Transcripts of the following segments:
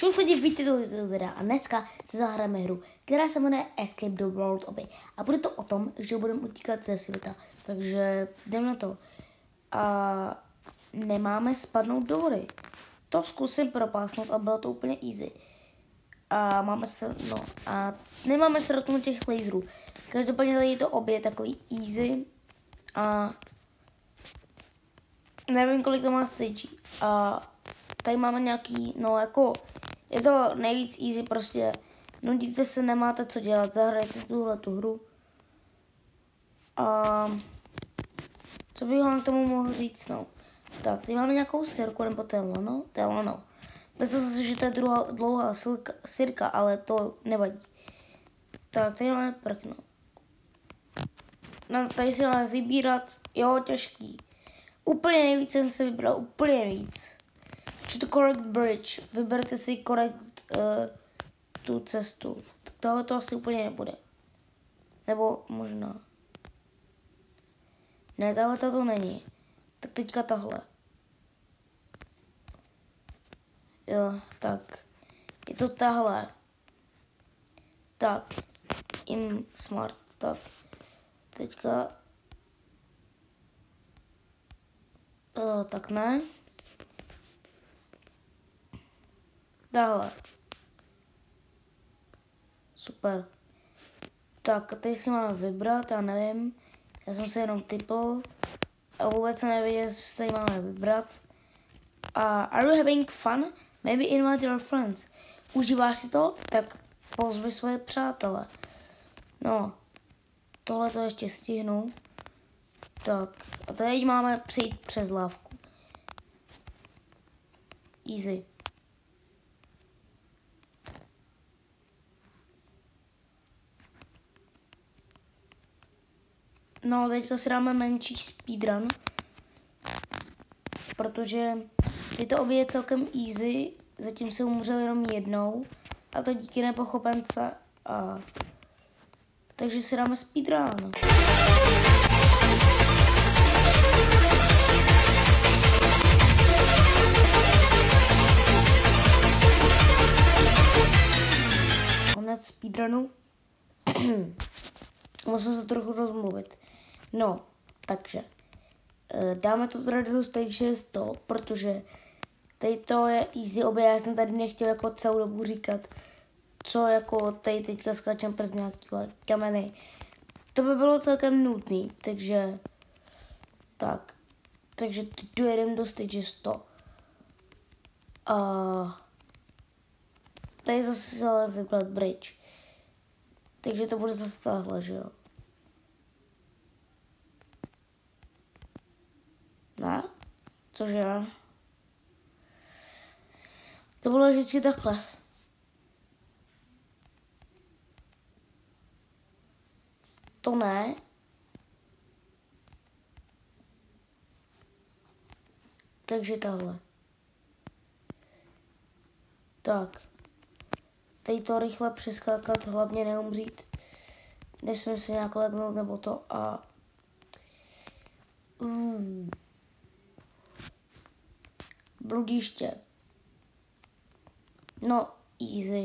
Čus lidi, vítejte do videa a dneska se zahrajeme hru, která se jmenuje Escape the World Obby. A bude to o tom, že budeme utíkat ze světa, takže jdeme na to. A nemáme spadnout do vody. To zkusím propásnout a bylo to úplně easy. A nemáme se dotknout těch laserů. Každopádně tady to obě je takový easy. A nevím, kolik to má stage. A tady máme nějaký, je to nejvíc easy, prostě nudíte se, nemáte co dělat, zahrajte tu hru. A co bych vám k tomu mohl říct, Tak, tady máme nějakou sirku, nebo to je lano. Myslel jsem si, že to je dlouhá sirka, ale to nevadí. Tak, tady máme prkno. Tady si máme vybírat, těžký. Úplně nejvíc jsem si vybral, úplně nejvíc. To correct bridge, vyberte si correct tu cestu. Tak tohle to asi úplně nebude. Nebo možná. Ne, tohle to není. Tak teďka tahle. Jo, tak. Je to tahle. Tak. Smart, tak. Teďka. Tak ne. Dále. Super. Tak, tady si máme vybrat, já nevím. Já jsem se jenom typl. A vůbec jsem nevěděl, co tady máme vybrat. Are you having fun? Maybe invite your friends. Užíváš si to? Tak pozvi svoje přátele. Tohle to ještě stihnu. Tak, a tady máme přejít přes lávku. Easy. Teďka si dáme menší speedrun, protože tyto obě je celkem easy, zatím se umřel jenom jednou, a to díky nepochopence. Takže si dáme speedrun. Konec speedrunu. Musím se trochu rozmluvit. Takže dáme to tady do stage 100, protože tady to je easy obě. Já jsem tady nechtěl jako celou dobu říkat, co jako tady teďka skáčem přes nějaký kameny. To by bylo celkem nutný, takže dojedeme do stage 100. Tady zase se ale vybrat bridge. Takže to bude zase tahle, že jo? Ne? Cože? To bylo vždycky takhle. To ne. Takže tahle. Tak. Teď to rychle přeskákat, hlavně neumřít. Nesmím se nějak legnout nebo to Bludiště. Easy.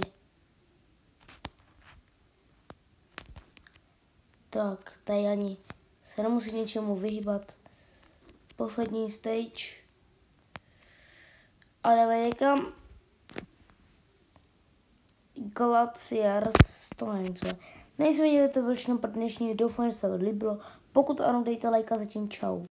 Tak, tady ani se nemusí něčemu vyhýbat. Poslední stage. A jdeme někam. Glaciers, to nevím co je. Nejsme viděli, to bylo všechno pro dnešní video, doufám, že se vám líbilo. Pokud ano, dejte like a zatím čau.